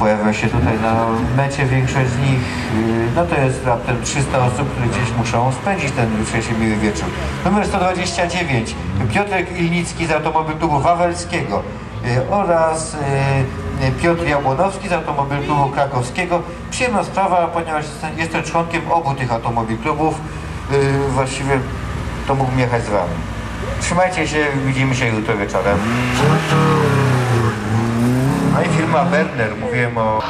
Pojawia się tutaj na mecie większość z nich, no to jest raptem 300 osób, które gdzieś muszą spędzić ten jutrzejszy miły wieczór. Numer 129, Piotrek Ilnicki z Automobil Klubu Wawelskiego oraz Piotr Jabłonowski z Automobil Klubu Krakowskiego. Przyjemna sprawa, ponieważ jestem członkiem obu tych Automobil Klubów, właściwie to mógłbym jechać z wami. Trzymajcie się, widzimy się jutro wieczorem. No i firma Berner, mówiłem o...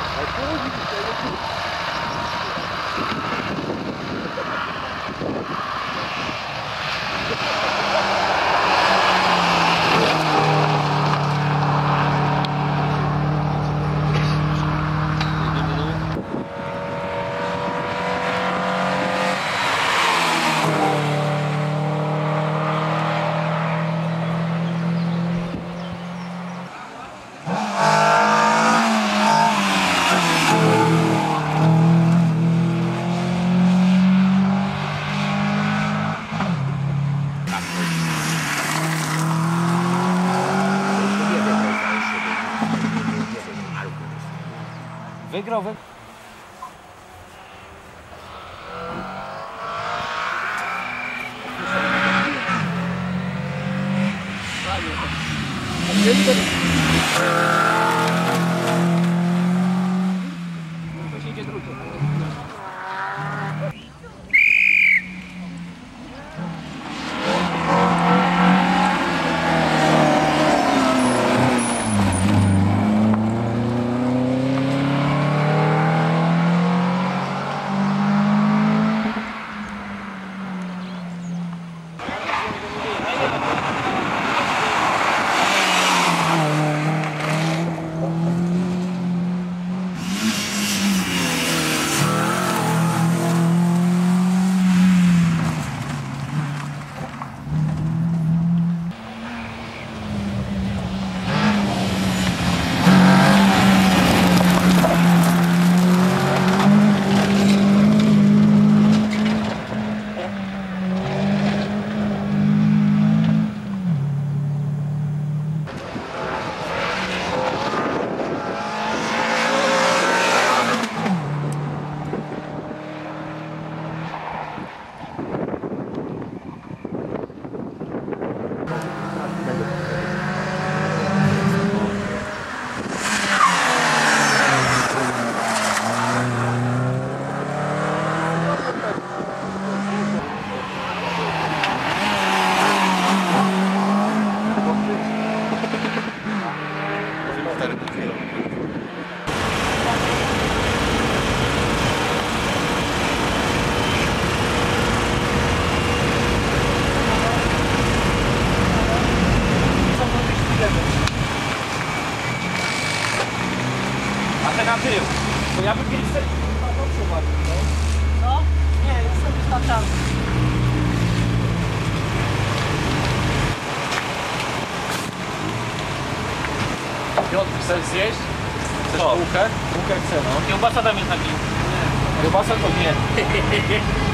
Wygrał. Na tył, bo ja bym kiedyś sobie no? Nie, jestem wystarczający. Piotr, chcesz zjeść? Chcesz bułkę? Bułkę chcę, no. Kiełbasa tam jest na nim. Kiełbasa to nie.